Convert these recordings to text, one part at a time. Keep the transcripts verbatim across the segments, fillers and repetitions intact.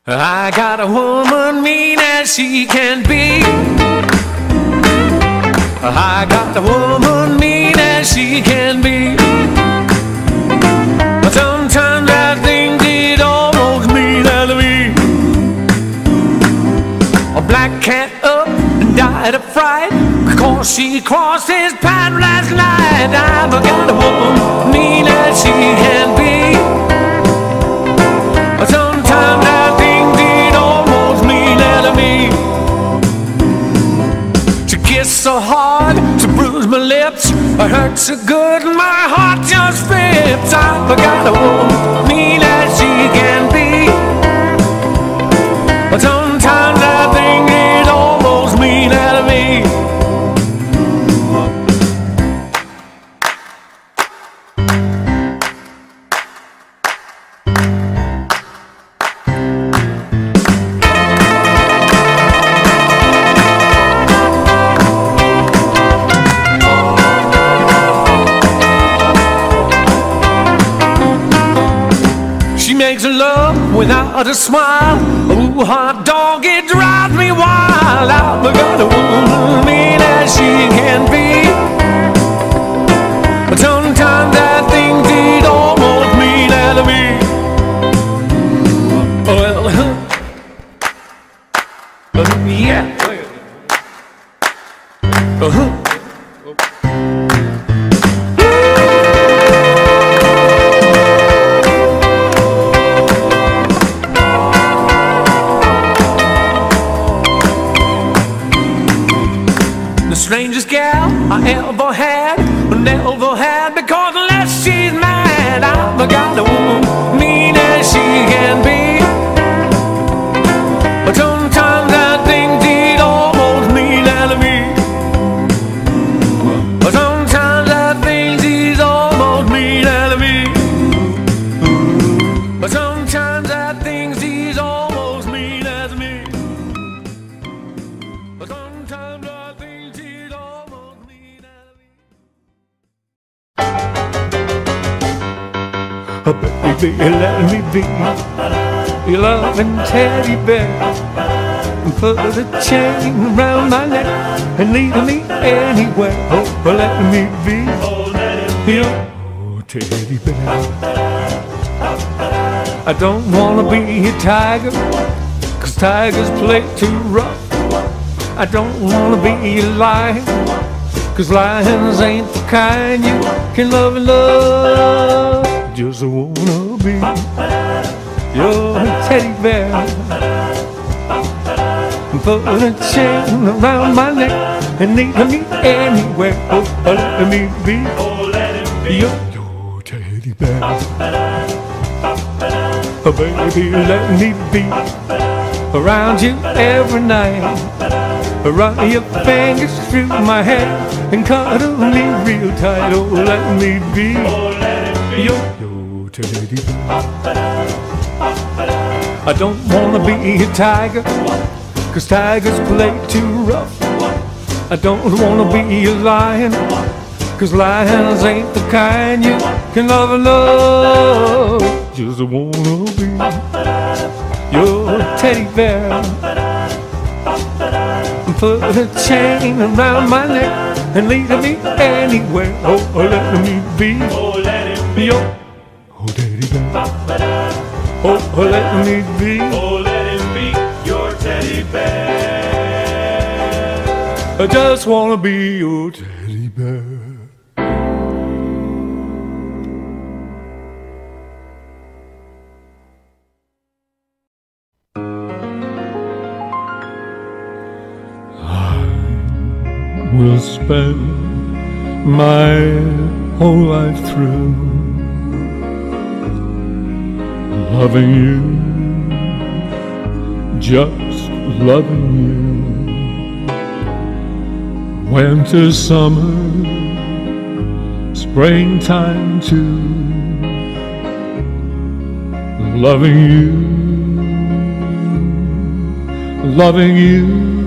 I got a woman mean as she can be. I got a woman mean as she can be. But sometimes I think it almost mean out of me. A black cat up and died of fright because she crossed his path last night. I've got a woman mean as she can be. But sometimes I think it almost mean out of me. She kissed so hard, she bruised my lips. It hurt so good, my heart just flips. I've got a woman mean as she can be. But sometimes I think it almost mean out of me. Makes love without a smile. Ooh, hot dog, it drives me wild. I've got a woman mean as she can be. But sometimes I think it almost mean out of me. Well, uh, yeah. Uh-huh. Strangest gal I ever had, never had, because unless she's mad, I've got a woman mean as she can be. But sometimes I think it almost mean out of me. But sometimes I think she's almost mean out of me. But sometimes I think she's almost mean as me. But sometimes I think oh, baby, let me be your loving teddy bear, and put a chain around my neck and lead me anywhere. Oh, let me be your teddy bear. I don't wanna be a tiger, 'cause tigers play too rough. I don't wanna be a lion, 'cause lions ain't the kind you can love and love. Just wanna be your teddy bear, and put a chain around my neck and lead me anywhere. Oh, let me be your, your teddy bear. Oh, baby, let me be around you every night. Run your fingers through my hair and cuddle me real tight. Oh, let me be your, your teddy bear. I don't wanna be a tiger, 'cause tigers play too rough. I don't wanna be a lion, 'cause lions ain't the kind you can love and love. Just wanna be your teddy bear, put a chain around my neck and lead me anywhere. Oh, let me be your oh, teddy bear. Oh, let me be oh, let him be your teddy bear. I just wanna be your teddy bear. Will spend my whole life through loving you, just loving you. Winter, summer, springtime too. Loving you, loving you.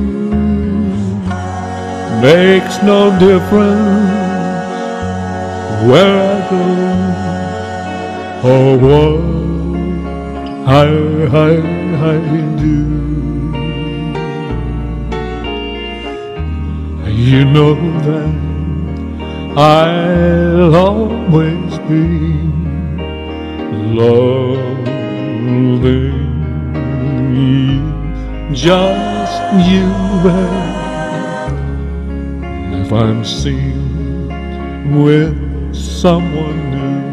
Makes no difference where I go or what I, I, I do. You know that I'll always be loving you, just you. And if I'm seen with someone new,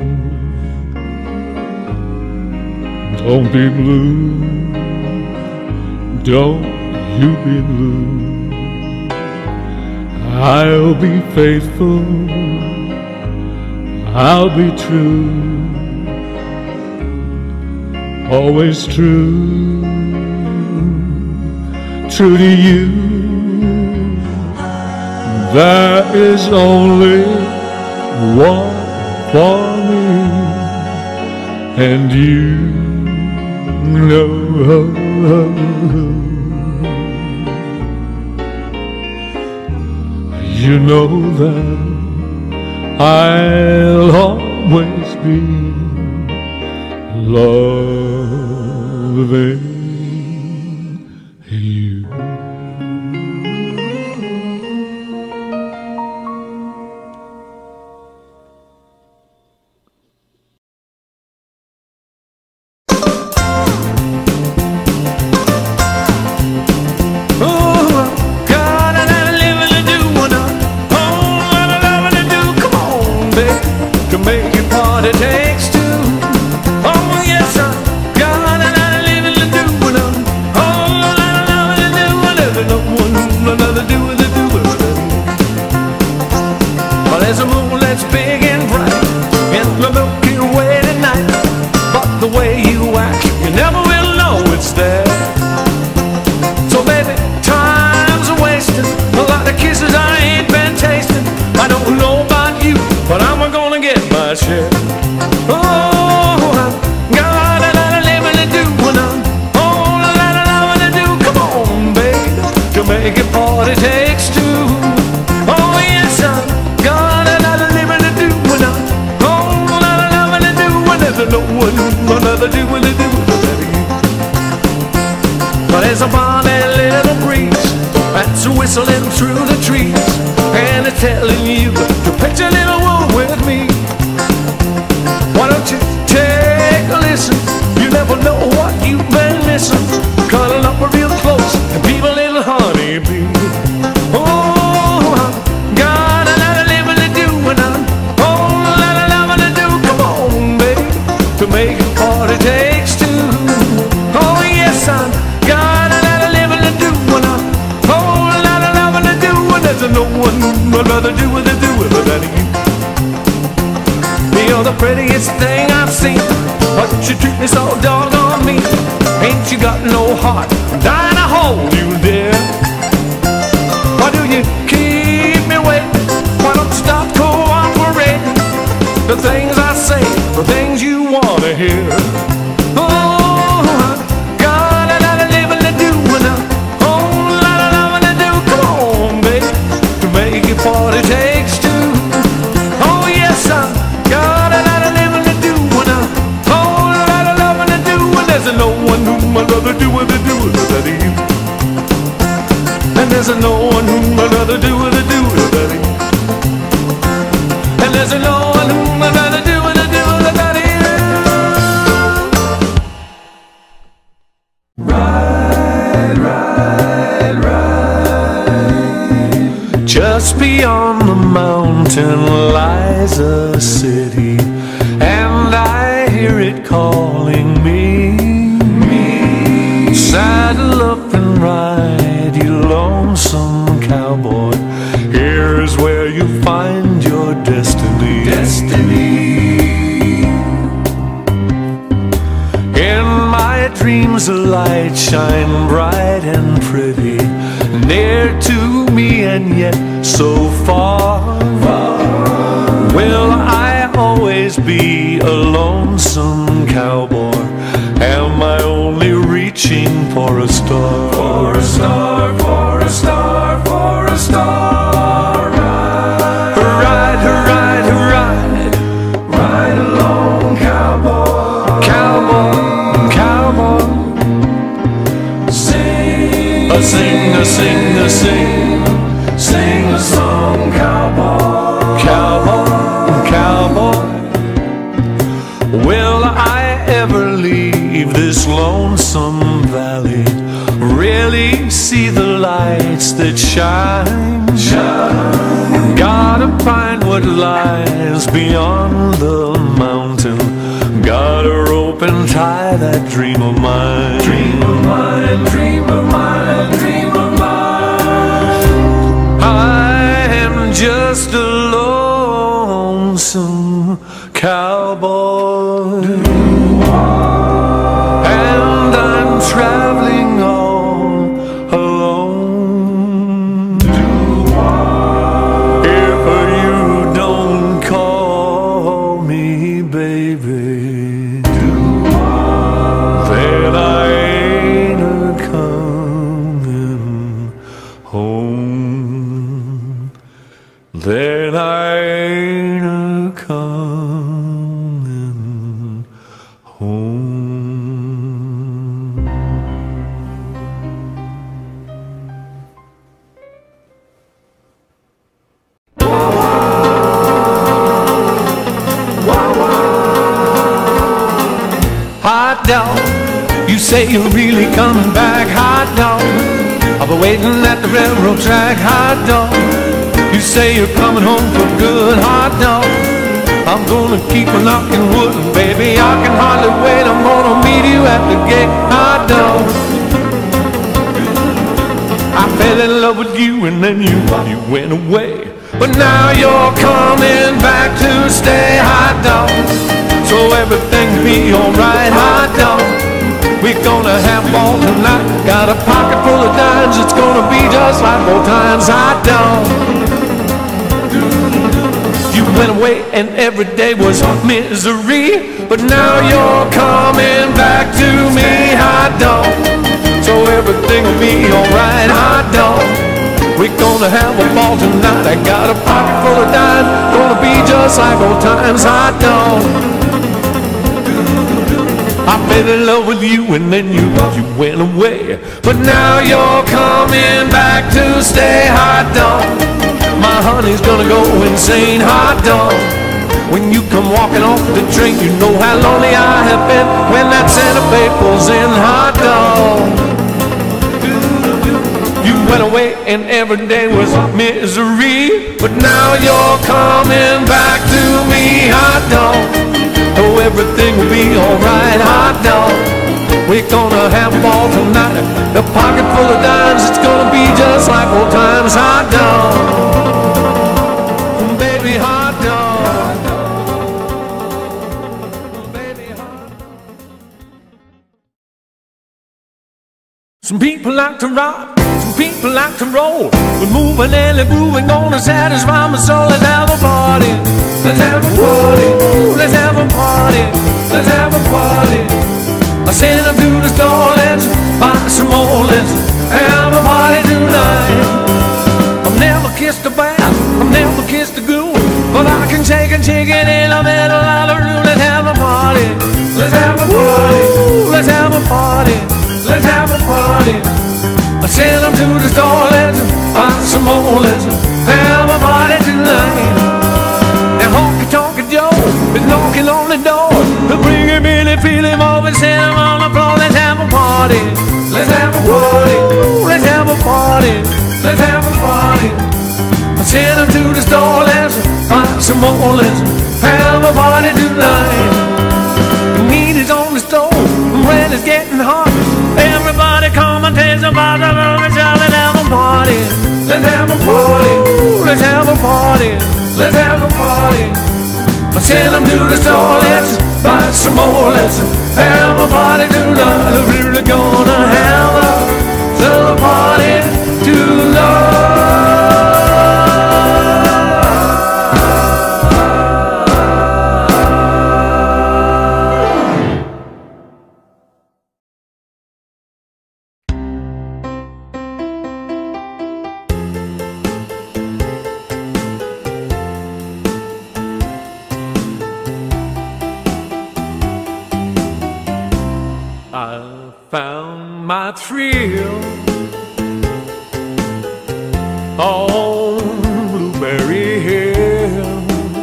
don't be blue, don't you be blue. I'll be faithful, I'll be true, always true, true to you. There is only one for me, and you know. You know that I'll always be loving you. Just beyond the mountain lies a city, and I hear it calling me. me. Saddle up and ride, you lonesome cowboy. Here's where you find your destiny. Destiny. In my dreams a light shine bright and pretty, near to me and yet so far, far. Will I always be a lonesome cowboy? Am I only reaching for a star? For a star, for a star, for a star. Ride, ride, ride, ride, ride along, cowboy, cowboy, cowboy. sing a sing a sing, sing a song, cowboy, cowboy, cowboy. Will I ever leave this lonesome valley? Really see the lights that shine, shine. Gotta find what lies beyond the mountain. Gotta rope and tie that dream of mine. Dream of mine, dream of mine, dream of mine. I am just a lonesome cowboy, and I'm traveling all alone. If you don't call me baby, then I ain't a-coming home. Then I ain't a-coming home. Hot dog, you say you're really coming back. Hot dog, I'll be waiting at the railroad track. Hot dog, you say you're coming home for good. Hot dog, I'm gonna keep on knocking wood. And baby, I can hardly wait, I'm gonna meet you at the gate. Hot dog, I fell in love with you and then you, you went away. But now you're coming back to stay. Hot dog, so everything will be alright. Hot dog, we're gonna have ball tonight. Got a pocket full of dimes, it's gonna be just like old times. Hot dog, you went away and every day was misery. But now you're coming back to me. Hot dog, so everything will be alright. Hot dog, we're gonna have a ball tonight. I got a pocket full of dimes, gonna be just like old times. Hot dog, I fell in love with you and then you, you went away. But now you're coming back to stay. Hot dog, my honey's gonna go insane. Hot dog, when you come walking off the train, you know how lonely I have been when that Santa Fe pulls in. Hot dog, you went away and every day was misery. But now you're coming back to me. Hot dog, oh, everything will be alright. Hot dog, we're gonna have a ball tonight. A pocket full of dimes, it's gonna be just like old times. Hot dog, baby, hot dog, baby, hot dog. Some people like to rock, some people like to roll. We're moving and we're moving, gonna satisfy my soul. Let's have a party, let's have a party, let's have a party, let's have a party. I sent them to the store, let's buy some more, let's have a party tonight. I've never kissed a bath, I've never kissed a goon, but I can take a chicken in the middle of the room. Let's have a party, let's have a party, let's have a party, let's have a party. I sent them to the store, let's buy some more, let's have a party tonight. And honky tonky Joe is knocking on the door. Bring him in and feel him over and set him on the floor. Let's have a party, let's have a party, let's have a party, let's have a party. I sent him to the store, let's buy some more, let's have a party tonight. The meat is on the stove, the bread is getting hot. Everybody come and taste about the room and shout, let's have a party, let's have a party, let's have a party, let's have a party. I sent them to the store, let's buy some more, let's have a party tonight. We're really gonna have a little party tonight. I found my thrill on Blueberry Hill,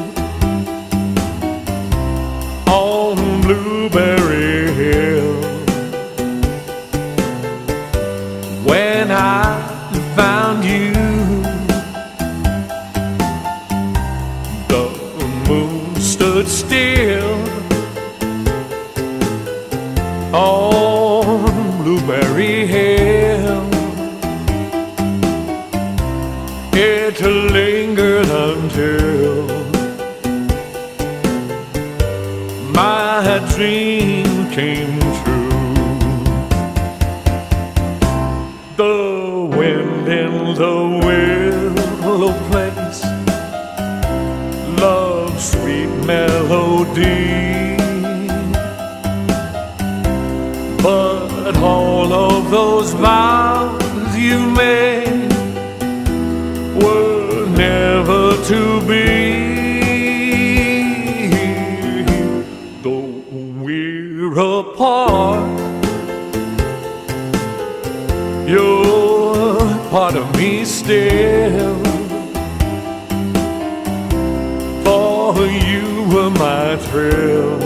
on Blueberry Hill. When I found you, the moon stood still on Blueberry Hill. It lingered until my dream came true. The wind in the willow place, love's sweet melody. But all of those vows you made were never to be. Though we're apart, you're part of me still. For you were my thrill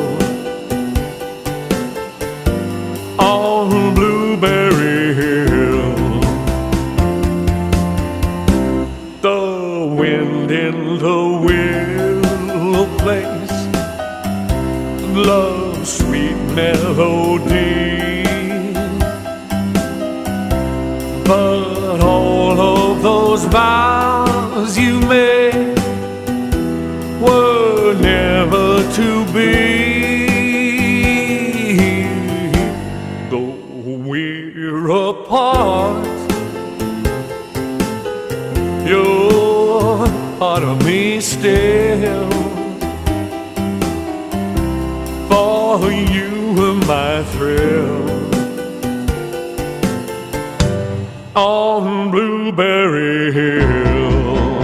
on Blueberry Hill. The wind in the willow place, love's sweet melody. But all of those vows you made were never to be. Though we're apart, you're part of me still. For you were my thrill on Blueberry Hill.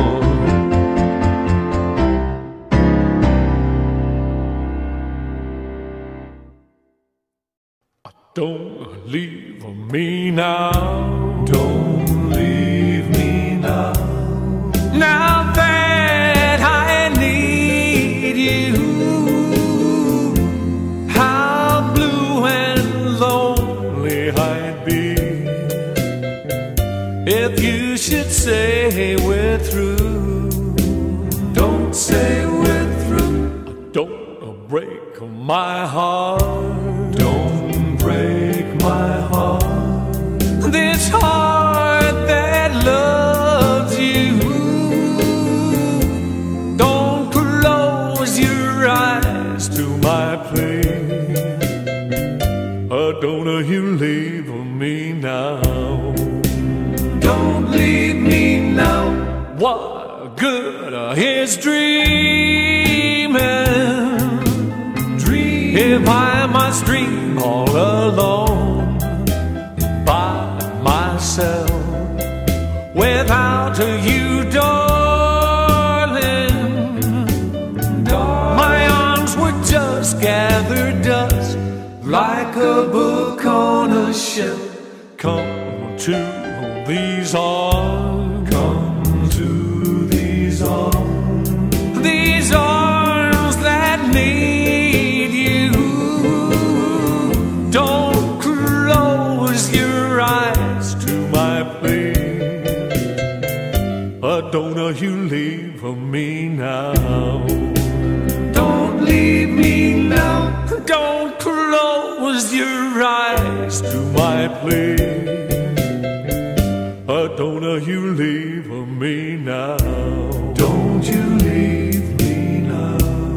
Don't leave me now. Don't leave me now. Now that I need you, how blue and lonely I'd be if you should say we're through. Don't say we're through. Don't break my heart. Don't break my heart. This heart that loves you. Don't close your eyes to my plea. Oh, don't you leave me now. Don't leave me now. What good is dreaming? Dream if I must dream all alone by myself without you, darling. darling. My arms were just gathered dust like a book on a shelf. Come to these arms, come to these arms, these arms that need you. Don't close your eyes to my plea. Oh, don't you leave me now. Don't leave me now. Don't close your eyes to my plea. Oh, don't you leave me now. Don't you leave me now.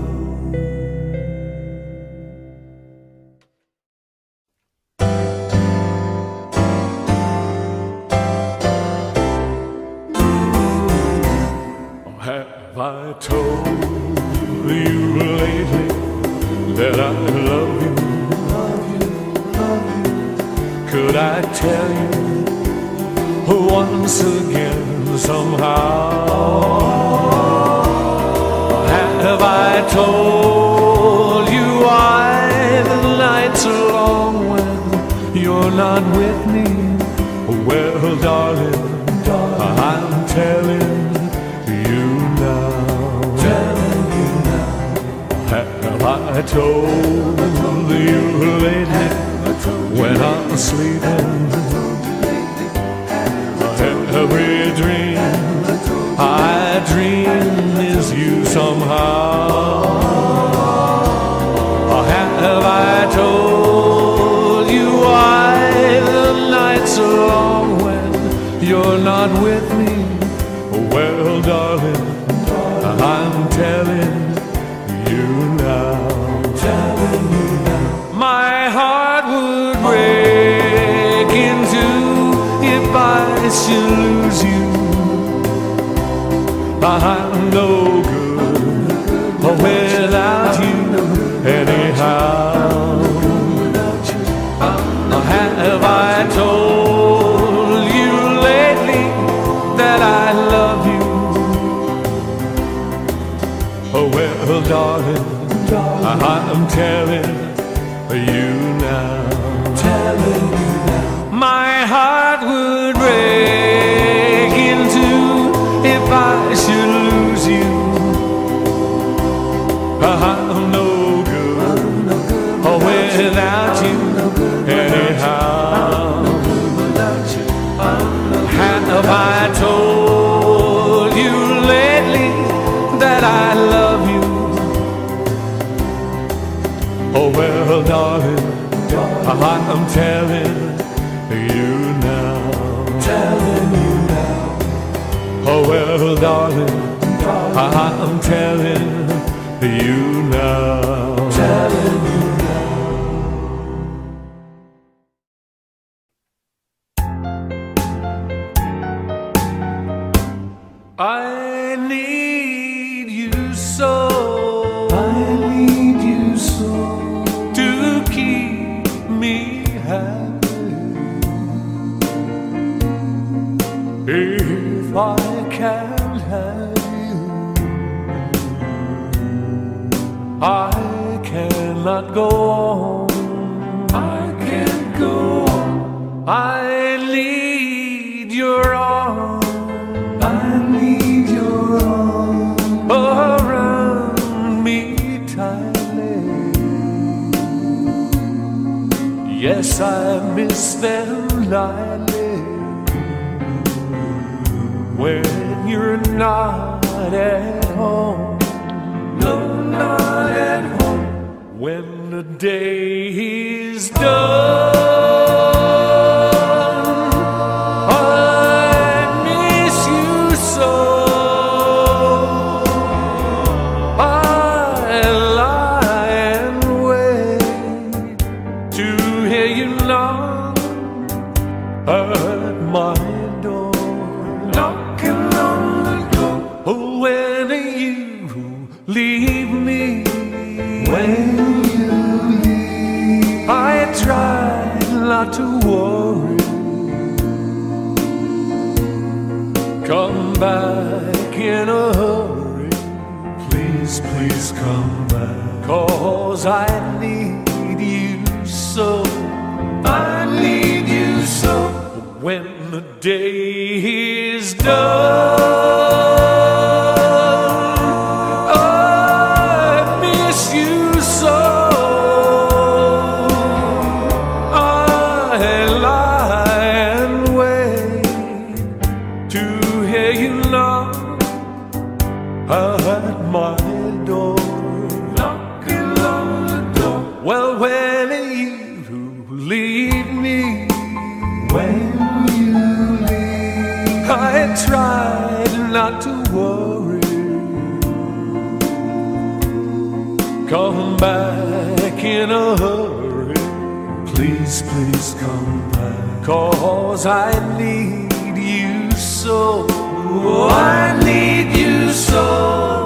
Have I told you lately that I love you? Love you, love you. Could I tell you once again somehow? Have I told you why the nights are long when you're not with me? Well, darling, darling, I'm telling you now. Telling you now. Have I told you lately when I'm sleeping? Every dream I dream is you somehow. Have I told you why the nights are long when you're not with me? Well, darling, I'm telling you now. Telling you now. My heart would break in two if I should lose you. I'm no good without you anyhow. Have I told you lately that I love you? Oh well, darling, I'm telling you now. Telling you now. My heart would break in two if I should lose you. I'm no good without you anyhow. Have I told you lately that I love you? Oh well, darling, I'm telling you now. Telling you now. Oh well, darling, I'm telling you now. Telling you I need you so. I need you so to keep me happy. If I can't have you, I cannot go on. I can't go on. I need your arms. I need your arms around me tightly. Yes, I miss them lightly when you're not at home. No, not at home. When the day is done, at my door, knocking on the door. Oh, when you leave me, when you leave, I try not to worry. Come back in a hurry, please, please come back, 'cause I need you so. I need you so. When the day is done, I miss you so. I lie and wait to hear you knock at my door, knocking on the door. Well, when you leave me, when you leave, I tried not to worry. Come back in a hurry, please, please come back, 'cause I need you so. I need you so.